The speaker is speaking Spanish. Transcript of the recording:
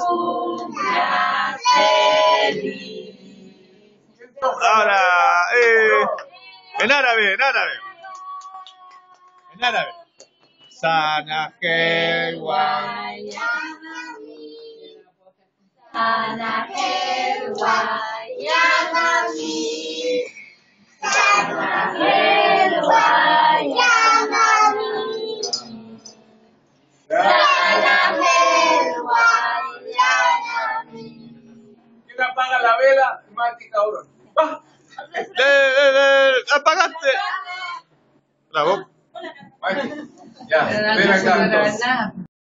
cumplas feliz. Ahora, en árabe, en árabe. En árabe. Sana Helwa. Sana Helwa ya Nabi. Sana Helwa ya Nabi. Sana Helwa ya Nabi. ¿Quién apaga la vela? Mati cabrón. ¡Ah! ¡Apagaste! Bravo. Ya, ven acá entonces.